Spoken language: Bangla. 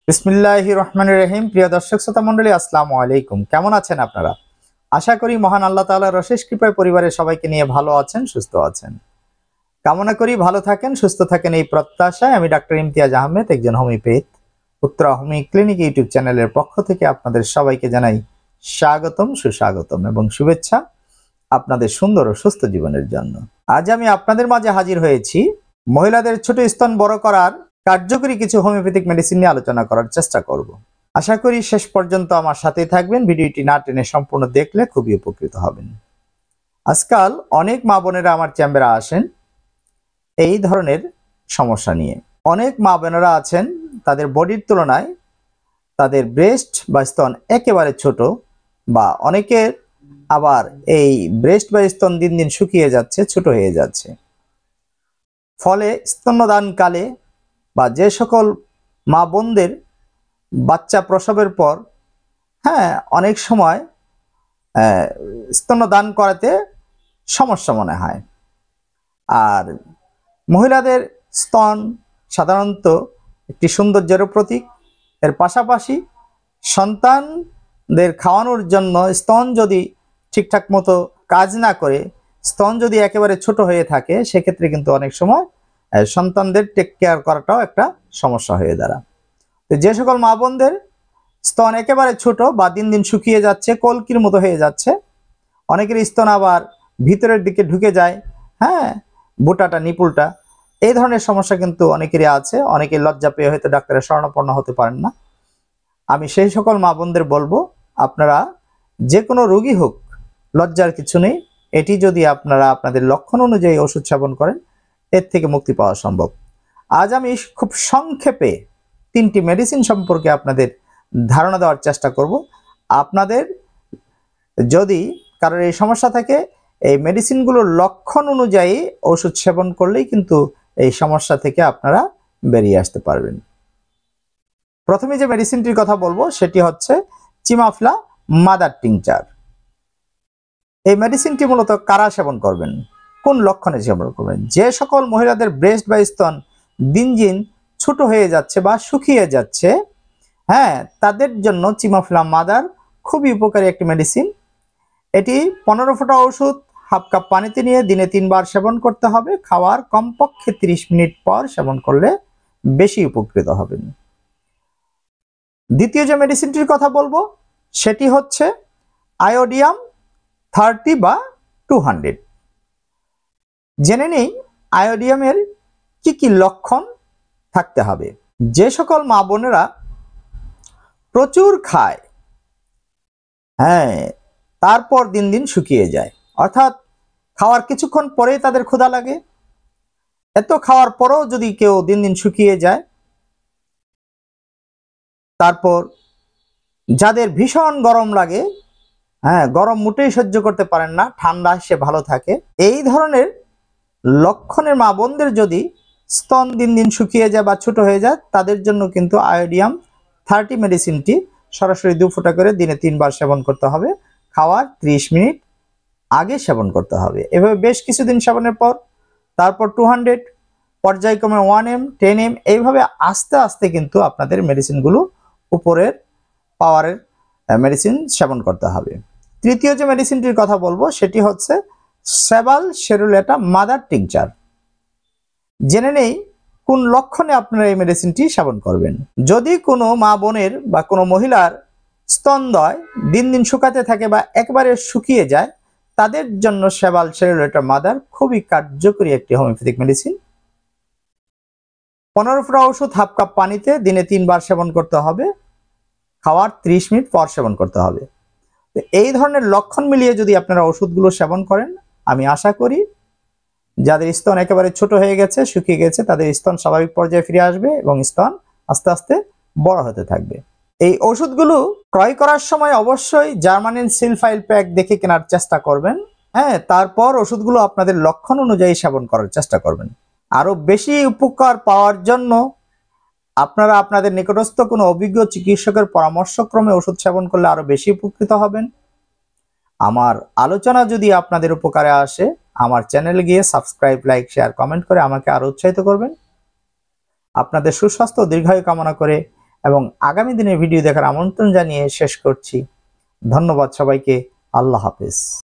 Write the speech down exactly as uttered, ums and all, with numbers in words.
বিসমিল্লাহির রহমানির রহিম। প্রিয় দর্শক শ্রোতা মণ্ডলী, আসসালামু আলাইকুম। কেমন আছেন আপনারা? আশা করি মহান আল্লাহ তাআলার অশেষ কৃপায় পরিবারের সবাইকে নিয়ে ভালো আছেন, সুস্থ আছেন। কামনা করি ভালো থাকেন, সুস্থ থাকেন এই প্রত্যাশায় আমি ডাক্তার ইমতিয়াজ আহমেদ, একজন homeopath, Uttara homeo clinic YouTube চ্যানেলের পক্ষ থেকে আপনাদের সবাইকে জানাই স্বাগতম, সুস্বাগতম এবং শুভেচ্ছা আপনাদের সুন্দর ও সুস্থ জীবনের জন্য। আজ আমি আপনাদের মাঝে হাজির হয়েছি মহিলাদের ছোট স্তন বড় করার কার্যকরী কিছু হোমিওপ্যাথিক মেডিসিন নিয়ে আলোচনা করার চেষ্টা করব। আশা করি শেষ পর্যন্ত আমার সাথেই থাকবেন। ভিডিওটি না টেনে সম্পূর্ণ দেখলে খুবই উপকৃত হবেন। আজকাল অনেক মা বোনেরা আমার চেম্বারে আসেন এই ধরনের সমস্যা নিয়ে। অনেক মা বোনেরা আছেন তাদের বডির তুলনায় তাদের ব্রেস্ট বা স্তন একেবারে ছোট, বা অনেকের আবার এই ব্রেস্ট বা স্তন দিন দিন শুকিয়ে যাচ্ছে, ছোট হয়ে যাচ্ছে। ফলে স্তন্যদানকালে বা যে সকল মা বোনদের বাচ্চা প্রসবের পর হ্যাঁ অনেক সময় স্তন্যদান করাতে সমস্যা মনে হয়। আর মহিলাদের স্তন সাধারণত একটি সৌন্দর্যের প্রতীক। এর পাশাপাশি সন্তানদের খাওয়ানোর জন্য স্তন যদি ঠিকঠাক মতো কাজ না করে, স্তন যদি একেবারে ছোট হয়ে থাকে, সেক্ষেত্রে কিন্তু অনেক সময় সন্তানদের টেক কেয়ার করাটাও একটা সমস্যা হয়ে দাঁড়ায়। তো যে সকল মা বোনদের স্তন একেবারে ছোট বা দিন দিন শুকিয়ে যাচ্ছে, কলকির মতো হয়ে যাচ্ছে, অনেকের স্তন আবার ভিতরের দিকে ঢুকে যায়, হ্যাঁ বুটাটা নিপুলটা, এই ধরনের সমস্যা কিন্তু অনেকেরই আছে। অনেকে লজ্জা পেয়ে হয়তো ডাক্তারের শরণাপন্ন হতে পারেন না। আমি সেই সকল মা বোনদের বলবো, আপনারা যে কোনো রোগী হোক, লজ্জার কিছু নেই। এটি যদি আপনারা আপনাদের লক্ষণ অনুযায়ী ওষুধ সেবন করেন, এর থেকে মুক্তি পাওয়া সম্ভব। আজ আমি খুব সংক্ষেপে তিনটি মেডিসিন সম্পর্কে আপনাদের ধারণা দেওয়ার চেষ্টা করব। আপনাদের যদি কারোর এই সমস্যা থাকে, এই মেডিসিনগুলোর লক্ষণ অনুযায়ী ওষুধ সেবন করলেই কিন্তু এই সমস্যা থেকে আপনারা বেরিয়ে আসতে পারবেন। প্রথমে যে মেডিসিনটির কথা বলবো সেটি হচ্ছে চিমাফলা মাদার টিংচার। এই মেডিসিনটি মূলত কারা সেবন করবেন, কোন লক্ষণে সেবন করবেন? যে সকল মহিলাদের ব্রেস্ট বা স্তন দিন দিন ছোট হয়ে যাচ্ছে বা শুকিয়ে যাচ্ছে, হ্যাঁ তাদের জন্য চিমাফলা মাদার খুবই উপকারী একটি মেডিসিন। এটি পনেরো ফোঁটা ওষুধ হাফ কাপ পানিতে নিয়ে দিনে তিনবার সেবন করতে হবে। খাওয়ার কমপক্ষে ত্রিশ মিনিট পর সেবন করলে বেশি উপকৃত হবেন। দ্বিতীয় যে মেডিসিনটির কথা বলবো সেটি হচ্ছে আয়োডিয়াম থার্টি বা টু হান্ড্রেড। জেনে নেই আয়োডিয়ামের কি কি লক্ষণ থাকতে হবে। যে সকল মা বোনেরা প্রচুর খায়, হ্যাঁ তারপর দিন দিন শুকিয়ে যায়, অর্থাৎ খাওয়ার কিছুক্ষণ পরেই তাদের ক্ষুধা লাগে, এত খাওয়ার পরেও যদি কেউ দিন দিন শুকিয়ে যায়, তারপর যাদের ভীষণ গরম লাগে, হ্যাঁ গরম মোটেই সহ্য করতে পারেন না, ঠান্ডা সে ভালো থাকে, এই ধরনের লক্ষণের মা বোনদের যদি স্তন দিন দিন শুকিয়ে যায় বা ছোট হয়ে যায়, তাদের জন্য কিন্তু আয়োডিয়াম থার্টি মেডিসিনটি সরাসরি দু ফোঁটা করে দিনে তিনবার সেবন করতে হবে। খাওয়ার ত্রিশ মিনিট আগে সেবন করতে হবে। এভাবে বেশ কিছুদিন সেবনের পর তারপর টু হান্ড্রেড, পর্যায়ক্রমে ওয়ান এম, টেন এম, এইভাবে আস্তে আস্তে কিন্তু আপনাদের মেডিসিনগুলো উপরের পাওয়ারের মেডিসিন সেবন করতে হবে। তৃতীয় যে মেডিসিনটির কথা বলবো সেটি হচ্ছে সেবাল শেরুলেটা মাদার টিংচার। জেনে নেই কোন লক্ষণে আপনারা এই মেডিসিনটি সেবন করবেন। যদি কোনো মা বোনের বা কোনো মহিলার স্তনদ্বয় দিন দিন শুকাতে থাকে বা একবারে শুকিয়ে যায়, তাদের জন্য সেবাল শেরুলেটা মাদার খুবই কার্যকরী একটি হোমিওপ্যাথিক মেডিসিন। পনেরো ফোঁটা ওষুধ হাফ কাপ পানিতে দিনে তিনবার সেবন করতে হবে। খাওয়ার ত্রিশ মিনিট পর সেবন করতে হবে। তো এই ধরনের লক্ষণ মিলিয়ে যদি আপনারা ওষুধগুলো সেবন করেন, আমি আশা করি যাদের স্তন একেবারে ছোট হয়ে গেছে, শুকিয়ে গেছে, তাদের স্তন স্বাভাবিক পর্যায়ে ফিরে আসবে এবং স্তন আস্তে আস্তে বড় হতে থাকবে। এই ওষুধগুলো ক্রয় করার সময় অবশ্যই জার্মানিন সিল ফাইল প্যাক দেখে কেনার চেষ্টা করবেন, হ্যাঁ তারপর ওষুধগুলো আপনাদের লক্ষণ অনুযায়ী সেবন করার চেষ্টা করবেন। আরো বেশি উপকার পাওয়ার জন্য আপনারা আপনাদের নিকটস্থ কোনো অভিজ্ঞ চিকিৎসকের পরামর্শক্রমে ওষুধ সেবন করলে আরো বেশি উপকৃত হবেন। আমার আলোচনা যদি আপনাদের উপকারে আসে, আমার চ্যানেলে গিয়ে সাবস্ক্রাইব, লাইক, শেয়ার, কমেন্ট করে আমাকে আরো উৎসাহিত করবেন। আপনাদের সুস্বাস্থ্য ও দীর্ঘায়ু কামনা করে এবং আগামী দিনের ভিডিও দেখার আমন্ত্রণ জানিয়ে শেষ করছি। ধন্যবাদ সবাইকে। আল্লাহ হাফেজ।